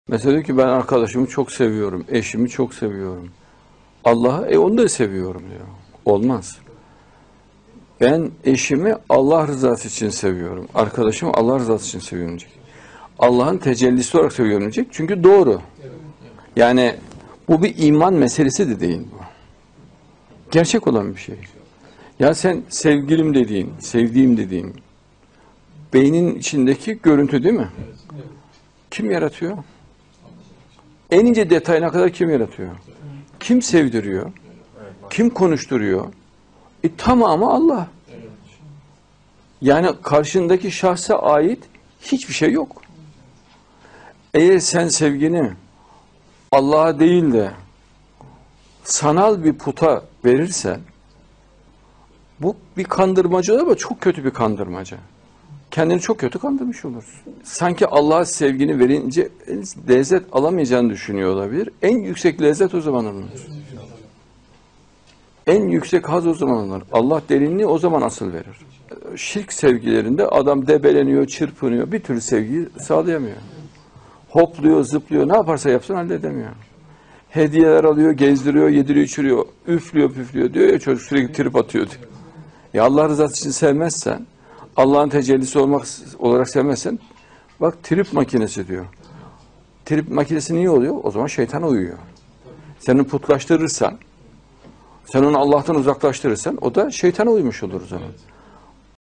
Mesela diyor ki ben arkadaşımı çok seviyorum, eşimi çok seviyorum. Allah'ı onu da seviyorum diyor. Olmaz. Ben eşimi Allah rızası için seviyorum. Arkadaşımı Allah rızası için seviyorum diyecek. Allah'ın tecellisi olarak seviyorum diyecek. Çünkü doğru. Yani bu bir iman meselesi de değil bu. Gerçek olan bir şey. Ya sen sevgilim dediğin, sevdiğim dediğin beynin içindeki görüntü değil mi? Kim yaratıyor? En ince detayına kadar kim yaratıyor? Kim sevdiriyor? Kim konuşturuyor? Tamamı Allah. Yani karşındaki şahsa ait hiçbir şey yok. Eğer sen sevgini Allah'a değil de sanal bir puta verirsen, bu bir kandırmaca ama çok kötü bir kandırmaca. Kendini çok kötü kandırmış olursun. Sanki Allah'a sevgini verince lezzet alamayacağını düşünüyor olabilir. En yüksek lezzet o zaman alınır. En yüksek haz o zaman alınır. Allah derinliği o zaman asıl verir. Şirk sevgilerinde adam debeleniyor, çırpınıyor. Bir türlü sevgiyi sağlayamıyor. Hopluyor, zıplıyor. Ne yaparsa yapsın halledemiyor. Hediyeler alıyor, gezdiriyor, yediriyor, içiriyor. Üflüyor, püflüyor diyor ya, çocuk sürekli trip atıyor diyor. Ya Allah rızası için sevmezsen, Allah'ın tecellisi olarak sevmezsen, bak trip makinesi diyor. Trip makinesi niye oluyor? O zaman şeytana uyuyor. Sen onu putlaştırırsan, sen onu Allah'tan uzaklaştırırsan, o da şeytana uymuş olur o zaman.